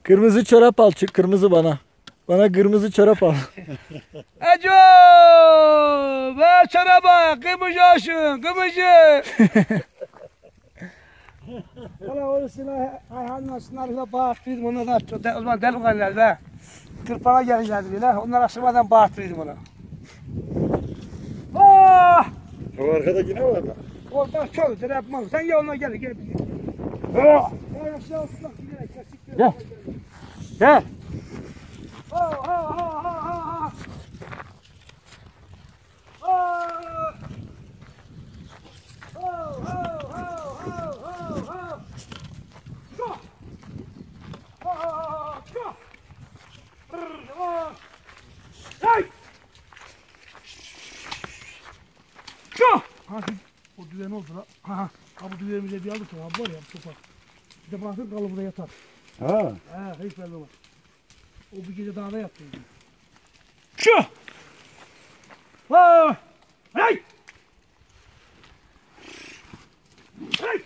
Kırmızı çorap al. Kırmızı bana. Bana kırmızı çorap al. Eco! Ver çoraba! Kırmızı olsun! Kırmızı! Valla orasına Ayhan'ın aslında bağırttıydım onu da. O zaman delikanlılar be. Tırpana gelinlerdi bile. Onlar aşamadan bağırttıydım onu. Oh! O arkadaki ne var da? Oradan çok ötürü yapmam. Sen gel ona gel. Gel. Oh! Gel. Gel. Oh! Oh! Oh! Oh! Oh! O düven oldu la. Ha, bu düvenimize bir aldık ya. Var ya sopa. Bir de bakın kalıbında yatar. Ha. Hiç belli olmaz. O bir gece dağda yattı. Hey! Hey!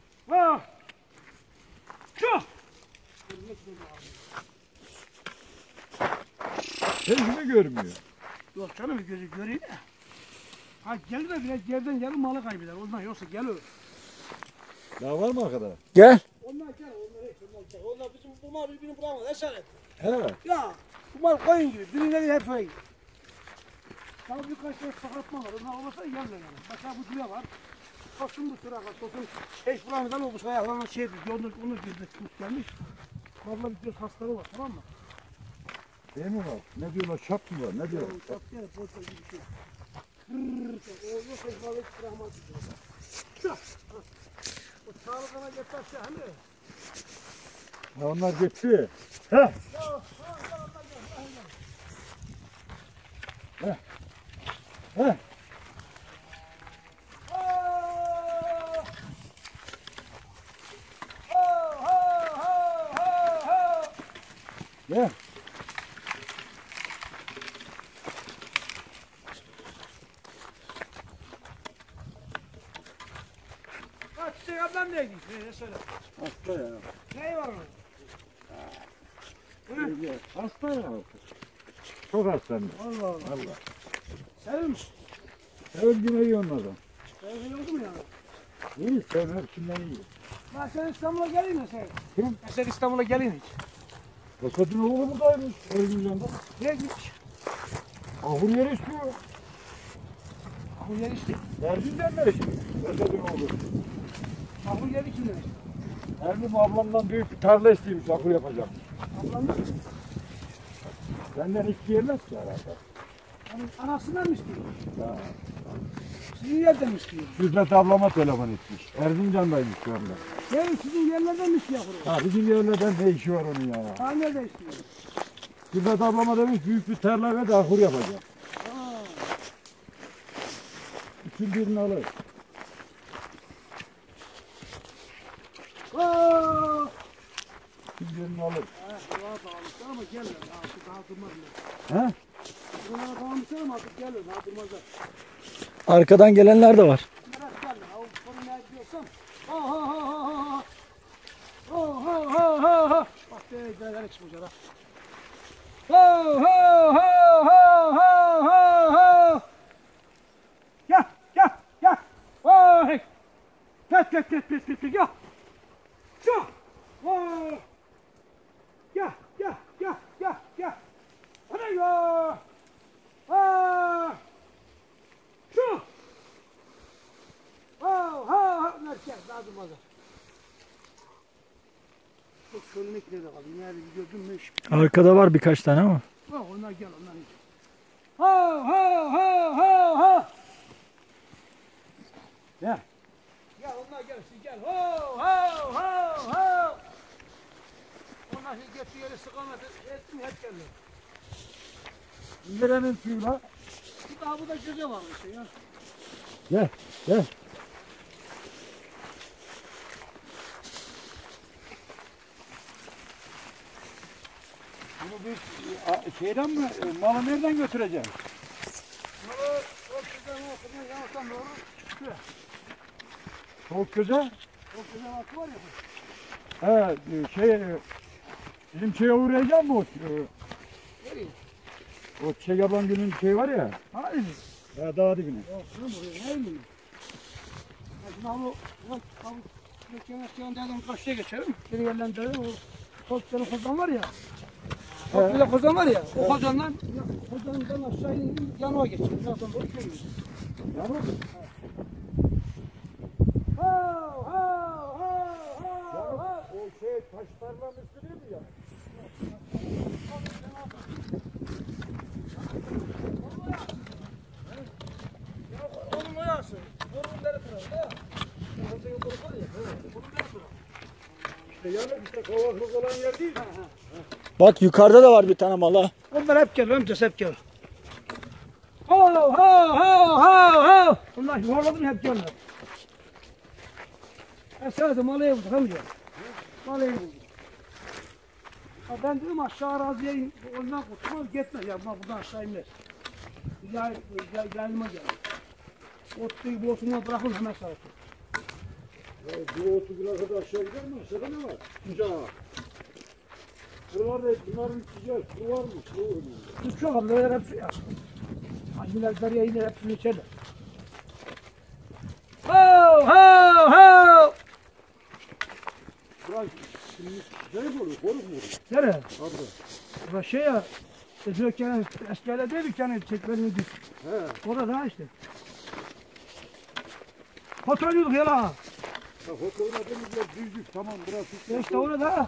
Hiç mi görmüyor? Yok canım gözü göreyim ya. Ha gelir de biraz geriden gelir malı kaybeder. Ondan yoksa gelir. Daha var mı arkada? Gel. Onlar gel, onlar hiç, onlar gel. Onlar bizim bu mal birbirini bulamaz, eşaret. He. Ya bu mal koyun gibi, birileri hep öyle. Daha birkaç tane sakatma var, onlar olmasa gelmiyor yani. Mesela bu düve var. Koşun bu sıra var, koşun. Hiç bulamadan olmuş, ayaklarına şey edildi, onu girdi, kuş gelmiş. Mallar bir göz hastalığı var, tamam mı? Değil mi var? Ne diyorlar? Şap mı var? Ne diyorlar? Çok yani, boşver gibi bir şey. O yok, hiç balık bırakmaz. O sağlıkına geçerse hani. Ha, onlar geçti. He. He. He. Gel. Çiçek ablam nereye gitti? Ne söyle? Hasta ya. Neyi var onun? Hasta ya. Çok hasta. Allah Allah. Allah. Sevim mi? Sevgine iyi onlardan. Sevim oldu mu yani? İyi, sen hepsinden iyi. Ben sen İstanbul'a geleyim mi sen? Kim? Ben sen İstanbul'a geleyim hiç. Kasatın oğlu buradaymış. Erzincan'da. Nereye gitmiş? Ahur yeri istiyor. Bu yer işte. Erzincan'da işte. Kasatın oğlu. Bu yeri kimler? Erdim ablamdan büyük bir tarla istemiş. Ahur yapacak. Ablam da. Benden isteyemez ki herhalde. Onun anasından mı istiyor? Ya. Sizin yerden mi istiyor? Şüzdet ablama telefon etmiş. Erzincan'daymış şu anda. Şey sizin yerlerden mi istiyor? Ha bizim yerlerden ne işi var onun ya? Ha nerede istiyor? Şüzdet ablama demiş büyük bir tarla ve de ahur yapacak. Ha. İçin birini alır. Aa! İçin birini alır. Daha dağılmışlar ama gelirler. Daha durmazlar. He? Buralara dağılmışlar ama artık gelirler. Daha durmazlar. Arkadan gelenler de var. Merak gelme. O sorun ne diyorsan. Ha ha ha ha ha. Ha ha ha ha ha. Bak neler çıkmış ara. Ha ha ha ha ha ha ha. Gel gel gel. Vay. Gel. Gel. Şu. Vay. Gel. Hadi ya. Ha. Şu. Ha. Merkez daha durmazlar. Çok şöyle de kaldı. Nerede gördün mü? Arkada var birkaç tane ama. Bak onlar gel onlar hiç. Ha. Gel. Gel onlar gelsin gel. Ha. Onlar hiç geçti yeri sıkamadı. Ettim hep geldi. İndirenin suyla. Bu da cüce var işte ya. Gel. Bunu bir şeyden mi, malı nereden götüreceğim? Malı ortadan yanarsan doğru çıkıyor. Soğuk göze? Ortadan altı var ya. Bizim şeye uğrayacağım mı o? Nereye? O Çiçek ablan günün şey var ya. Hadi mi? Dağ dibine. Yok şunu buraya ne mi? Şimdi ama geçen karşıya geçelim. Geri yerlendirelim. O koskocaman kozan var ya. Koskocaman kozan var ya. O kozandan aşağı indim yanıma geçelim. Zaten doğru söylüyorsun. Yanıyor mu? O şey taş tarlanın üstü değil mi ya? Onun oyası. Onun beri tarafı ya. Orada yukarı var ya. Onun beri tarafı. İşte yanık işte kovaklık olan yer değil. Bak yukarıda da var bir tane mala. Onlar hep gel, amcası hep gel. Ho ho ho ho ho. Bunlar yuvarladın hep gelmez. Aşağıda malayı bulduk amca. Malayı bulduk. Ha ben dedim aşağı araziye in, ondan kurtulmaz gitmez ya. Buradan aşağı inmez. Yaylıma geldi. Otluyu bu otundan bırakın hemen sağa. Ya bu otu bir kadar aşağı gider mi? Aşağıda ne var? Kucağa. Buralarda bunların güzel. Su var mı? Su var mı? Su çok ablalar hepsi ya. Hacılar deriye iner hepsini içerler. Ho ho ho. Burası şimdi şey mi oluyor? Koruk mu oluyor? Nereye? Abi. Burası şey ya. Dökenen eskele değil mi kendi çekmerini düz. He. Orada daha işte. Oturuyorduk ya la. Ya fotoğrafımız yer düzlük. Tamam burası. Ya işte orada.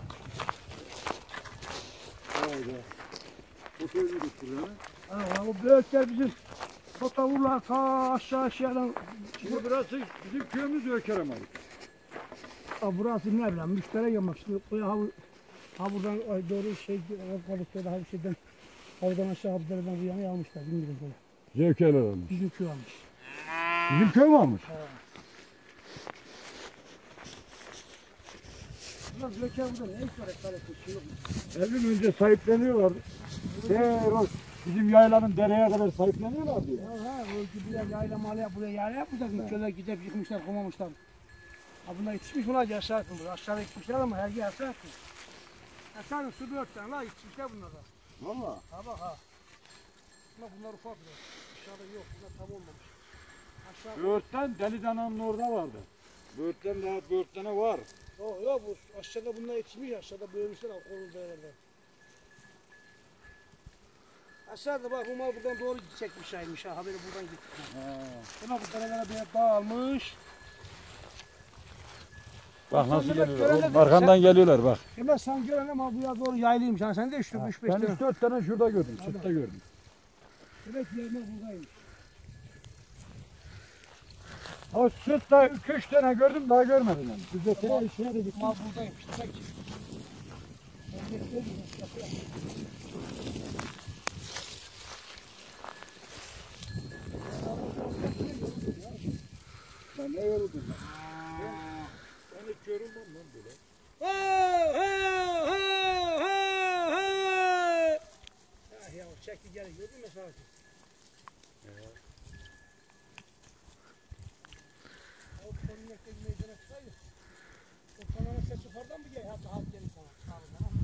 Hayda. Fotoğrafımız buraya. Ha, o büyükler bizim fotoğraflar ta aşağıdan. Şimdi burası bizim köyümüz Ökeremali. Burası ne bileyim müşteri yemek. Şimdi ha buradan doğru şey Kadıköy'de ha bir şeyden oradan aşağı Habzer'den bu yana almışlar bilmiyorum böyle. Zevkeler olmuş. Bizim köy almış. Bizim köy mü almış? Bunlar Zöker burada ne iş var hep 50 önce sahipleniyorlardı. O bizim yaylanın dereye kadar sahipleniyorlardı ya. Ha o buraya yayla malı buraya yayla yapmışlar. Köyler gidip yıkmışlar komamışlar. Ha bunlar yetişmiş bunlar aşağı atın burada. Aşağıda yetişmişler ama her yer aşağı atın. Aşağıda su dörtten la yetişmişler bunlar da. Valla. Ha bak ha. Bunlar ufak biraz. Aşağıda yok bunlar tam olmamış. Aşağı. Böğürtlen Deli Dana'nın orada vardı. Böğürtlene var. Yok bu aşağıda bunlar yetişmiş aşağıda büyümüşler kolun değerlerden. Aşağıda bak bu mal buradan doğru çekmiş aymış ha haberi buradan gitti. Buna bu derelere bir dağılmış. Bak nasıl Mehmet geliyorlar. görelim. Oğlum, arkandan geliyorlar bak. Hemen sen gören ama bu ya doğru yaylıymış ha sen de 3-5 Ben tane. 3-4 tane şurada gördüm. Çıtta gördüm. Evet yerine buradaymış. O sırtta 2-3 tane gördüm daha görmedim yani. Biz de Mal tek işine de gittik. mal buradaymış. Çek. Ben ne yoruldum lan? Ben hiç yorulmam lan böyle. Ya çekti gel gördün mü sana? O konuyakta meydana çıkıyor. O kanalın sesi yukarıdan mı geliyor? Hatta halk gelir sana.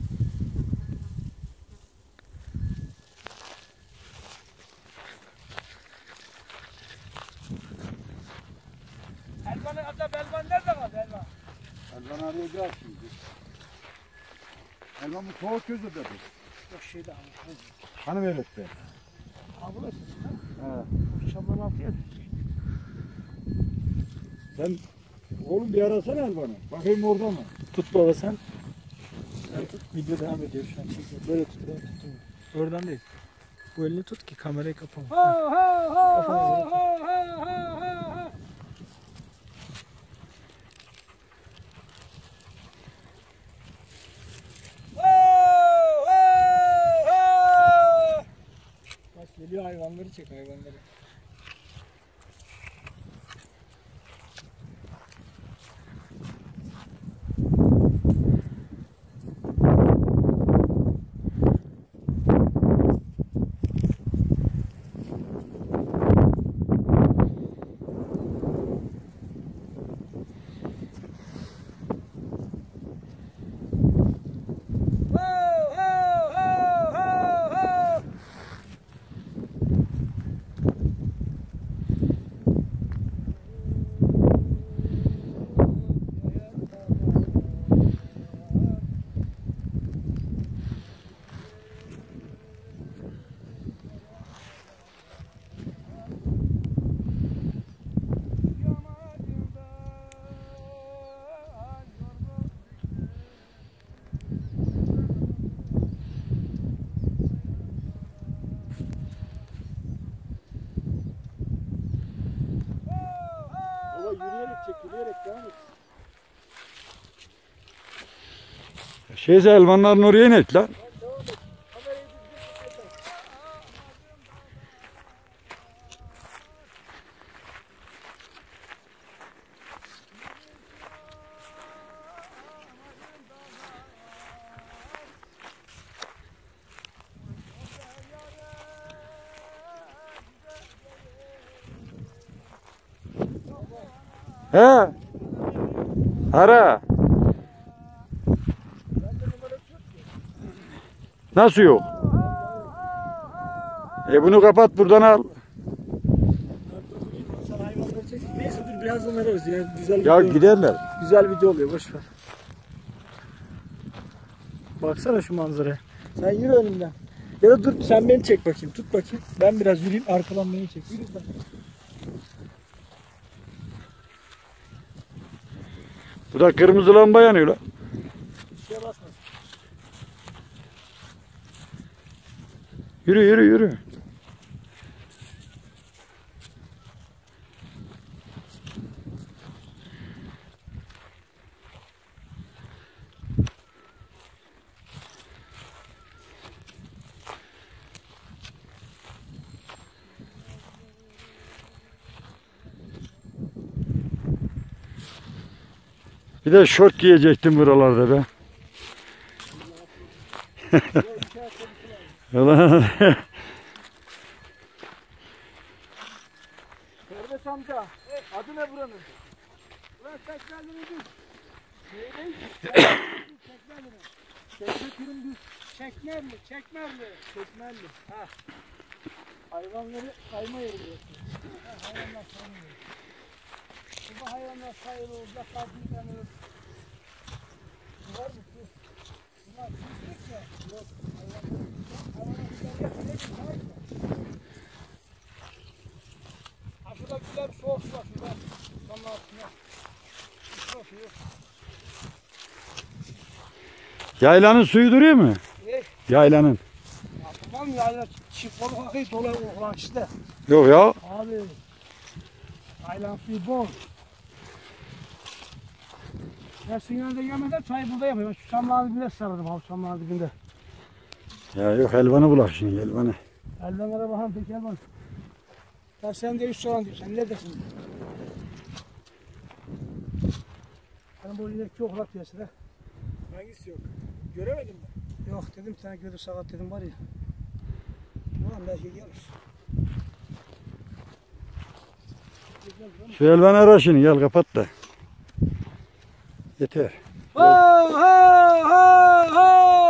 Elvan nerede kaldı Elvan? Elvan arayacağız şimdi. Elvan bu soğuk gözü dedi. Yok şeyde abi. Hanım öğretti. Ha burası. He. Şamdan altıya Sen oğlum bir arasana Elvan'ı. Bakayım orada mı? Tut baba sen. Sen tut. Video devam ediyor şu an. Çekiyor. Böyle tut. Böyle tut. Oradan değil. Bu elini tut ki kamerayı kapama. ho ho ho Kafana ho göre tut. ho ho ho ho. Bak geliyor hayvanları çek hayvanları. çek, yürüyerek devam et. Şeyse elvanların oraya inek lan. Devam et. Kamerayı düzgün tut. He. Ara. Nasıl yok? Bunu kapat buradan al. Sen hayvanları çek. Neyse dur birazdan ararız ya. Güzel Ya video. giderler. Güzel video oluyor boş ver. Baksana şu manzaraya. Sen yürü önümden. Ya da dur sen beni çek bakayım. Tut bakayım. Ben biraz yürüyeyim arkadan beni çek. Yürü sen. Bu da kırmızı lamba yanıyor lan. Bir şeye basma. Yürü yürü yürü. Bir de şort giyecektim buralarda be. Ulan. Serbest amca. Adı ne buranın? Ulan Çekmelli'nin düz. Neydi? Çekmelli'nin. Çekmelli'nin düz. Çekmerli, Çekmerli. Çekmelli. Ha. Hayvanları sayma yeri burası. Hayvanlar sayılıyor. Burada hayvanlar sayılı olacak. Kadınlanır. Var mı? Bunlar pislik mi? Yok. Hayvanlar pislik mi? Ha şurada güzel bir soğuk su var şurada. Tam altına. Soğuk su yok. Yaylanın suyu duruyor mu? Ne? Yaylanın. Ya tamam ya çift balık akıyı dolar olan işte. Yok ya. Abi. Aylan suyu bol. Ya sinyalde yemeden çayı burada yapıyorum. Şu çamların dibine sarardım abi çamların dibinde. Ya yok helvanı bulak şimdi helvanı. Elden bakalım peki elvan. Ya sen de üst soran diyorsun. Sen ne dersin? Benim bu ileriki çok laf piyasada. Hangisi yok? Göremedim mi? Yok dedim sana gödü sakat dedim var ya. Ulan belki gelir. Şu helvanı ara şimdi gel kapat da. Yeter. Ho ho ho ho